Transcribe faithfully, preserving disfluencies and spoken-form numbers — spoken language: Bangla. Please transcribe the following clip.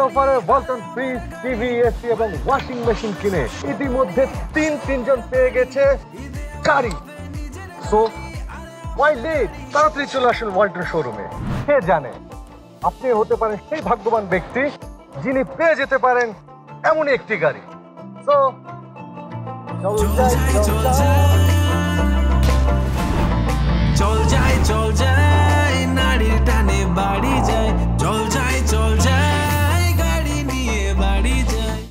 অফারে ওয়ালটন ফ্রিজ, টিভি, এসি এবং ওয়াশিং মেশিন কিনে ইতিমধ্যে তিন তিনজন পেয়ে গেছে গাড়ি। সো ওয়াই লেট, তাড়াতাড়ি চলে আসুন ওয়ালটন শোরুমে। কে জানে আপনি হতে পারেন সেই ভাগ্যবান ব্যক্তি যিনি পেয়ে যেতে পারেন এমনই একটি গাড়ি। সো চল যাই চল যাই চল যাই চল যাই